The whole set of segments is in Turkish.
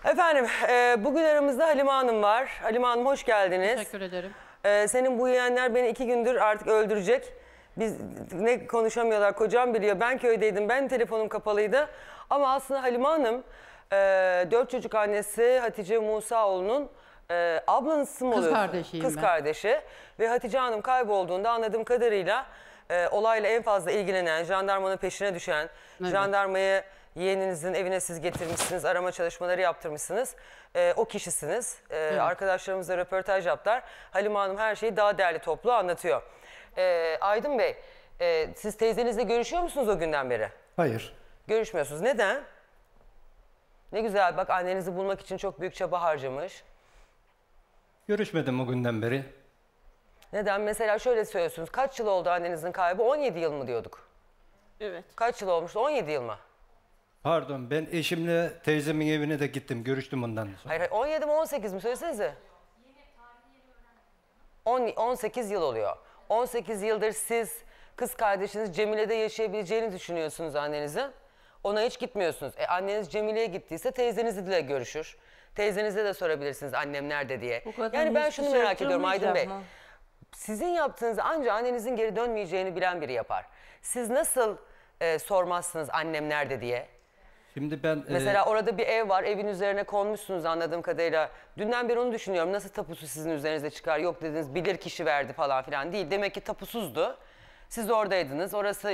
Efendim, bugün aramızda Halime Hanım var. Halime Hanım hoş geldiniz. Teşekkür ederim. Senin bu yeğenler beni 2 gündür artık öldürecek. Biz ne konuşamıyorlar, kocam biliyor. Ben köydeydim, ben telefonum kapalıydı. Ama aslında Halime Hanım 4 çocuk annesi Hatice Musaoğlu'nun ablanızı mı oluyorsun? Kız kardeşiyim Kız ben. kardeşi. Ve Hatice Hanım kaybolduğunda anladığım kadarıyla olayla en fazla ilgilenen, jandarmanın peşine düşen, Evet. jandarmayı yeğeninizin evine siz getirmişsiniz, arama çalışmaları yaptırmışsınız. O kişisiniz. Arkadaşlarımızla röportaj yaptılar. Halime Hanım her şeyi daha değerli toplu anlatıyor. Aydın Bey, siz teyzenizle görüşüyor musunuz o günden beri? Hayır. Görüşmüyorsunuz. Neden? Ne güzel, bak annenizi bulmak için çok büyük çaba harcamış. Görüşmedim o günden beri. Neden? Mesela şöyle söylüyorsunuz. Kaç yıl oldu annenizin kaybı? 17 yıl mı diyorduk? Evet. Kaç yıl olmuştu? 17 yıl mı? Pardon, ben eşimle teyzemin evine de gittim. Görüştüm ondan sonra. Hayır, 17 mi 18 mi söylesenize. 18 yıl oluyor. 18 yıldır siz kız kardeşiniz Cemile'de yaşayabileceğini düşünüyorsunuz annenizin. Ona hiç gitmiyorsunuz. Anneniz Cemile'ye gittiyse teyzenizle de görüşür. Teyzenize de sorabilirsiniz annem nerede diye. Yani ben şunu merak ediyorum Aydın Bey. Sizin yaptığınızı ancak annenizin geri dönmeyeceğini bilen biri yapar. Siz nasıl sormazsınız annem nerede diye? Şimdi ben... Mesela orada bir ev var, evin üzerine konmuşsunuz anladığım kadarıyla. Dünden beri onu düşünüyorum. Nasıl tapusu sizin üzerinize çıkar? Yok dediniz, bilir kişi verdi falan filan değil. Demek ki tapusuzdu. Siz oradaydınız. Orası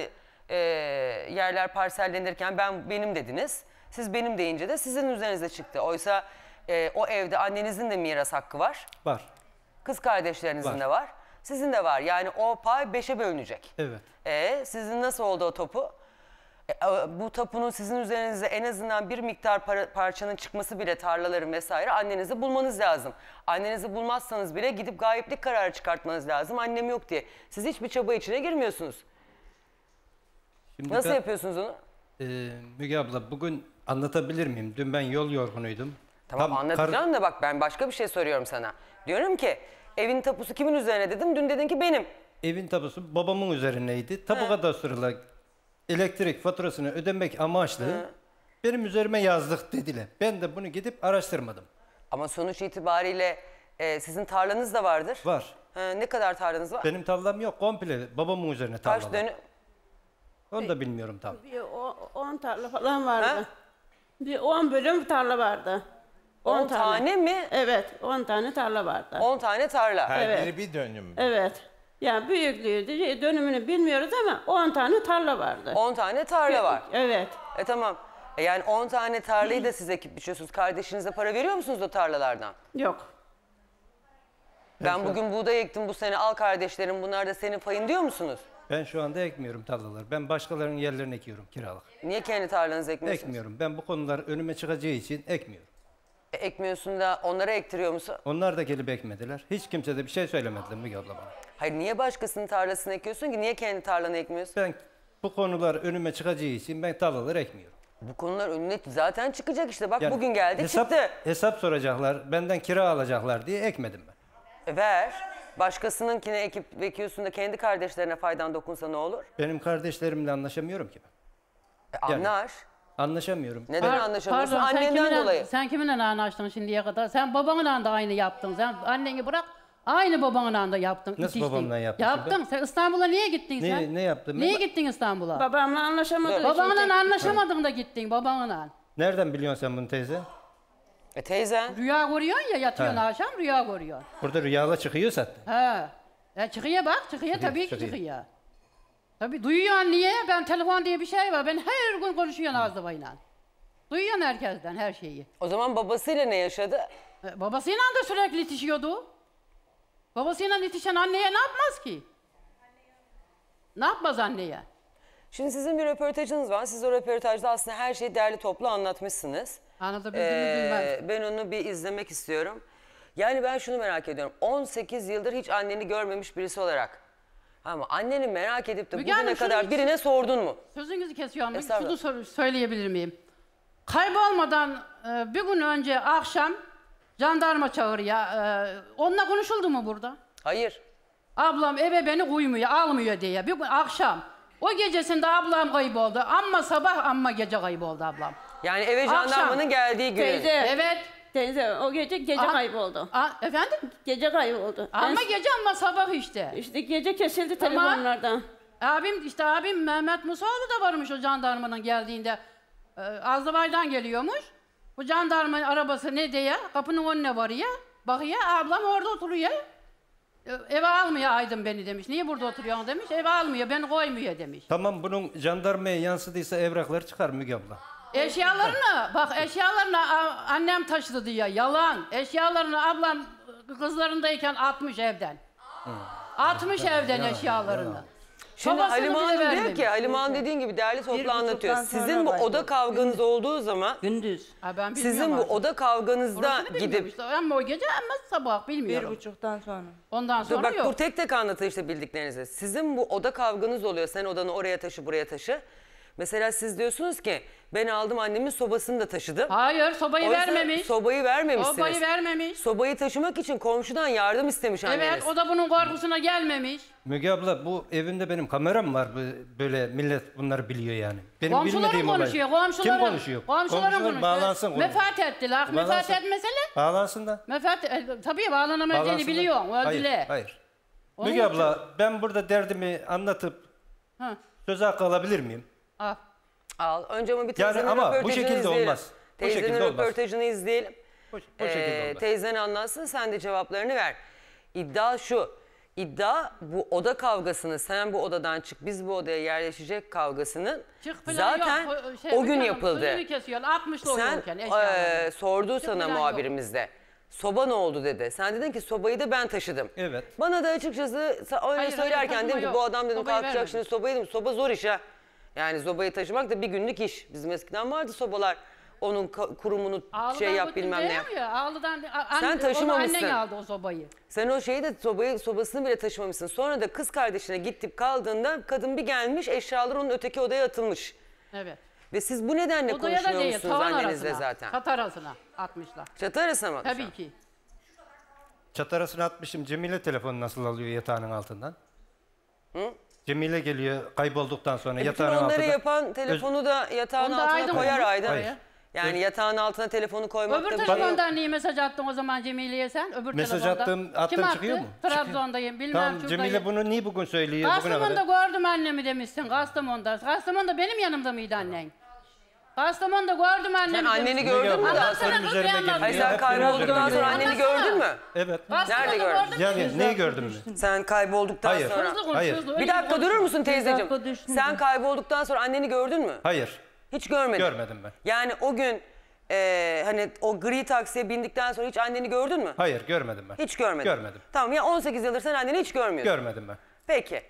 yerler parsellenirken benim dediniz. Siz benim deyince de sizin üzerinize çıktı. Oysa o evde annenizin de miras hakkı var. Var. Kız kardeşlerinizin Var. de var. Sizin de var. Yani o pay 5'e bölünecek. Evet. Sizin nasıl oldu o topu? Bu tapunun sizin üzerinize en azından bir miktar parçanın çıkması bile, tarlaların vesaire, annenizi bulmanız lazım. Annenizi bulmazsanız bile gidip gayiplik kararı çıkartmanız lazım. Annem yok diye. Siz hiçbir çaba içine girmiyorsunuz. Şimdi Nasıl yapıyorsunuz onu? Müge abla, bugün anlatabilir miyim? Dün ben yol yorgunuydum. Tamam, anlatacağım da bak ben başka bir şey soruyorum sana. Diyorum ki evin tapusu kimin üzerine dedim. Dün dedin ki benim. Evin tapusu babamın üzerineydi. Tapu kadastrıyla elektrik faturasını ödemek amaçlı benim üzerime yazdık dediler. Ben de bunu gidip araştırmadım. Ama sonuç itibariyle sizin tarlanız da vardır. Var. Ne kadar tarlanız var? Benim tarlam yok. Komple babamın üzerine tarla Kaç var. dönüm? Onu da bilmiyorum tam. Bir 10 tarla falan vardı. Ha? Bir 10 bölüm tarla vardı. 10 tane mi? Evet, 10 tane tarla vardı. 10 tane tarla. Her Evet. biri bir dönüm. Evet. Yani büyüklüğü, dönümünü bilmiyoruz ama 10 tane tarla vardı. 10 tane tarla var. Evet. Tamam. Yani 10 tane tarlayı da siz ekip biçiyorsunuz. Kardeşinize para veriyor musunuz o tarlalardan? Yok. Ben bugün buğday ektim bu sene, al kardeşlerim bunlar da senin payın diyor musunuz? Ben şu anda ekmiyorum tarlaları. Ben başkalarının yerlerine ekiyorum kiralık. Niye kendi tarlanızı ekmiyorsunuz? Ekmiyorum. Ben bu konular önüme çıkacağı için ekmiyorum. Ekmiyorsun da onlara ektiriyor musun? Onlar da gelip ekmediler. Hiç kimse de bir şey söylemediler Müge abla bana. Hayır, niye başkasının tarlasını ekiyorsun ki? Niye kendi tarlanı ekmiyorsun? Ben bu konular önüme çıkacağı için ben tarlaları ekmiyorum. Bu konular önüne zaten çıkacak işte. Bak Yani bugün geldi çıktı. Hesap soracaklar, benden kira alacaklar diye ekmedim ben. Ver. Başkasınınkine ekip ekiyorsun da kendi kardeşlerine faydan dokunsa ne olur? Benim kardeşlerimle anlaşamıyorum ki ben. Anlar. Anlaşamıyorum. Neden anlaşamıyorsun? Pardon, Annenden dolayı. Sen kiminle anlaştın şimdiye kadar? Sen babanla da aynı yaptın. Sen anneni bırak, aynı babanla da yaptın. Nasıl itiştin. babamla yaptım Yaptın. Sen İstanbul'a niye gittin sen? Ne yaptım ben? Niye gittin İstanbul'a? Babamla anlaşamadık. Babanla anlaşamadın da gittin babanla. Nereden biliyorsun sen bunu teyze? Teyzen. Rüya görüyorsun ya, yatıyorsun Ha. akşam rüya görüyorsun. Burada rüyala çıkıyor zaten. He. Çıkıyor bak, çıkıyor tabii ki çıkıyor. çıkıyor. Tabii duyuyorsun niye? Ben telefon diye bir şey var. Ben her gün konuşuyorum Azdıbay'la. Duyuyorsun herkesten her şeyi. O zaman babasıyla ne yaşadı? Babasıyla da sürekli itişiyordu. Babasıyla itişen anneye ne yapmaz ki? Ne yapmaz anneye? Şimdi sizin bir röportajınız var. Siz o röportajda aslında her şeyi derli toplu anlatmışsınız. Anlatabildiğimi bilmem. Ben onu bir izlemek istiyorum. Yani ben şunu merak ediyorum. 18 yıldır hiç anneni görmemiş birisi olarak. Ama anneni merak edip de Müge bugüne Hanım, kadar şunu- birine sordun mu? Sözünüzü kesiyorum. Estağfurullah. Şunu söyleyebilir miyim? Kaybolmadan bir gün önce akşam jandarma çağırıyor. Onunla konuşuldu mu burada? Hayır. Ablam eve beni koymuyor, almıyor diye. Bir gün akşam. O gecesinde ablam kayboldu. Amma sabah amma gece kayboldu ablam. Yani eve Akşam. jandarmanın geldiği gün. Teyze. Evet. Teyze o gece Aa. kayboldu. Efendim? Gece kayboldu. Ama gece ama sabah işte. İşte gece kesildi Tamam. telefonlardan. Abim Mehmet Musaoğlu da varmış o jandarmanın geldiğinde. Azdıbay'dan geliyormuş. Bu jandarma arabası ne diye kapının önüne varıyor. Bakıyor ablam orada oturuyor. Eve almıyor Aydın beni demiş. Niye burada oturuyorsun demiş. Eve almıyor beni koymuyor demiş. Tamam, bunun jandarmaya yansıdıysa evraklar çıkar Müge abla. Eşyalarını annem taşıdı diyor. Yalan. Eşyalarını ablam kızlarındayken atmış evden. Atmış evden eşyalarını. Şimdi Babasını Halime bile Hanım diyor vermemiş. ki, Halime Hanım dediğin gibi değerli toplu anlatıyor. Sizin bu oda kavganız olduğu zaman, Gündüz. Ben sizin bu oda kavganızda gidip... Ama o gece ama sabah bilmiyorum. 1.30'dan sonra. Ondan Dur sonra bak, yok. dur tek tek anlatın işte bildiklerinizi. Sizin bu oda kavganız oluyor. Sen odanı oraya taşı, buraya taşı. Mesela siz diyorsunuz ki ben aldım annemin sobasını da taşıdım. Hayır sobayı Oysa vermemiş. Sobayı vermemişsiniz. Sobayı vermemiş. Sobayı taşımak için komşudan yardım istemiş anneniz. Evet o da bunun korkusuna gelmemiş. Müge abla, bu evimde benim kameram var. Böyle millet bunları biliyor yani. Benim Komşularım bilmediğim olay. konuşuyor. Komşularım. Kim konuşuyor? Komşularım konuşuyor. Bağlansın. konu. Vefat ettiler. Vefat Bağlansın. etmesele. Bağlansın da. Tabii bağlanamayacağını Bağlansın da. biliyorum. Öldüler. Hayır. Onun Müge için- abla, ben burada derdimi anlatıp Ha, söz hakkı alabilir miyim? al. Al. Önce ama bir Yani teyzenin ama bu röportajını şekilde izleyelim. olmaz. Bu Teyzenin şekilde olmaz. röportajını izleyelim. Bu şekilde olmaz. Teyzen anlatsın, sen de cevaplarını ver. İddia şu. İddia bu oda kavgasını, sen bu odadan çık, biz bu odaya yerleşecek kavgasının Çık falan zaten yok. o gün canım, yapıldı. suyunu kesiyor. 60'lı Sen oynuyorken eşyalarını. sordu Çık sana falan muhabirimiz de. Soba ne oldu dedi. Sen dedin ki sobayı da ben taşıdım. Evet. Bana da açıkçası öyle Hayır, söylerken taşıma dedim ki yok. bu adam dedim Sobayı kalkacak vermedim. şimdi sobayı dedim. Soba zor iş ha. Yani sobayı taşımak da bir günlük iş. Bizim eskiden vardı sobalar. Onun kurumunu şey yap bilmem ne yap. Ağlıdan, Sen taşımamışsın. Annen aldı o sobayı. Sen o şeyi de sobasını bile taşımamışsın. Sonra da kız kardeşine gidip kaldığında kadın bir gelmiş, eşyalar onun öteki odaya atılmış. Evet. Ve siz bu nedenle Odaya da konuşmuyor değil, musunuz tavan annenizle arasına. zaten? Kat arasına atmışlar. Çatı arasına mı? Tabii ki. Çat arasına atmışım. Cemile telefonu nasıl alıyor yatağının altından? Cemile geliyor kaybolduktan sonra Bütün yatağının onları altından. yapan telefonu da yatağın Onda altına Aydın koyar koymuş. Aydın. Hayır. Yani yatağın altına telefonu koymak Öbür da bir şey yok. telefondan niye mesaj attın o zaman Cemile'ye sen? Öbür Mesaj telefondan. attım Kim attı? çıkıyor mu? Trabzon'dayım bilmem Tamam, şuradayım. Cemile bunu niye bugün söylüyor bugüne Kastamonu'da kadar? gördüm annemi demişsin Kastamonu'da. Kastamonu'da benim yanımda mıydı annen? Kastamonu'da gördüm annemi Sen anneni demişsin. gördün mü Müge abla, daha Anlatsana benim kız, üzerime bir anlat. geliyor. Hayır Ya, sen hep benim kaybolduktan üzerime sonra geliyor. anneni gördün mü? Evet. Nerede gördün? Yani neyi gördün mü? Sen kaybolduktan Hayır. sonra. Hızlı konuş, Hayır. hızlı. Bir öyle dakika konuş. durur musun teyzeciğim? dakika düşündüm. Sen kaybolduktan sonra anneni gördün mü? Hayır. Hiç görmedin. Görmedim ben. Yani o gün hani o gri taksiye bindikten sonra hiç anneni gördün mü? Hayır, görmedim ben. Hiç görmedin. Görmedim. Tamam ya 18 yıldır sen anneni hiç görmüyorsun. Görmedim ben. Peki.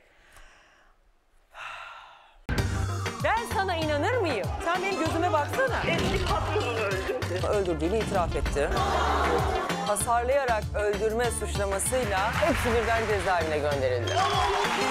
Ben sana inanır mıyım? Sen benim gözüme baksana. Eski patronunu öldürdü. Öldürdüğünü itiraf etti. Hasarlayarak öldürme suçlamasıyla hepsi birden cezaevine gönderildi.